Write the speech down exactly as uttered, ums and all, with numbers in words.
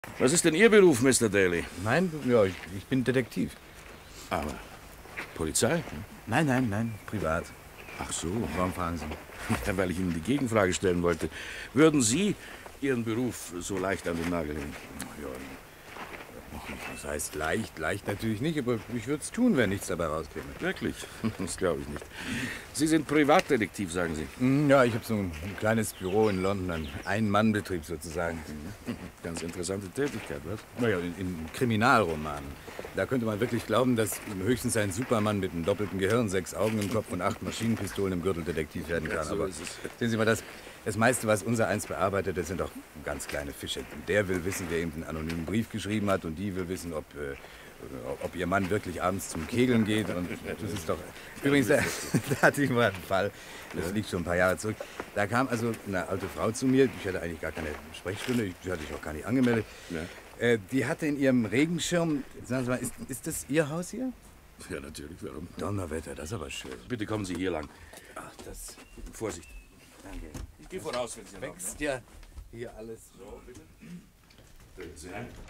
Was ist denn Ihr Beruf, Mister Daly? Mein, ja, ich, ich bin Detektiv. Aber Polizei? Nein, nein, nein, privat. Ach so. Warum fragen Sie? Ja, weil ich Ihnen die Gegenfrage stellen wollte. Würden Sie Ihren Beruf so leicht an den Nagel hängen? Ja, das heißt leicht, leicht natürlich nicht, aber ich würde es tun, wenn nichts dabei rauskäme. Wirklich? Das glaube ich nicht. Sie sind Privatdetektiv, sagen Sie? Ja, ich habe so ein, ein kleines Büro in London, ein Ein-Mann-Betrieb sozusagen. Ganz interessante Tätigkeit, was? Naja, in, in Kriminalromanen. Da könnte man wirklich glauben, dass höchstens ein Supermann mit einem doppelten Gehirn, sechs Augen im Kopf und acht Maschinenpistolen im Gürtel Detektiv werden kann. Ja, so aber ist es. sehen Sie mal, das, das meiste, was unser eins bearbeitet, das sind auch ganz kleine Fische. Der will wissen, wer ihm einen anonymen Brief geschrieben hat, und die will wissen, ob, äh, ob ihr Mann wirklich abends zum Kegeln geht. Und das ist doch... Übrigens, da, da hatte ich mal einen Fall, das liegt schon ein paar Jahre zurück. Da kam also eine alte Frau zu mir, ich hatte eigentlich gar keine Sprechstunde, die hatte ich auch gar nicht angemeldet. Ja. Äh, die hatte in ihrem Regenschirm, sagen Sie mal, ist, ist das Ihr Haus hier? Ja, natürlich. Warum? Donnerwetter, das ist aber schön. Bitte kommen Sie hier lang. Ach, das... Vorsicht. Danke. Ich gehe voraus, wenn Sie erlauben. Wächst ja hier alles. So, bitte. Treten Sie ein.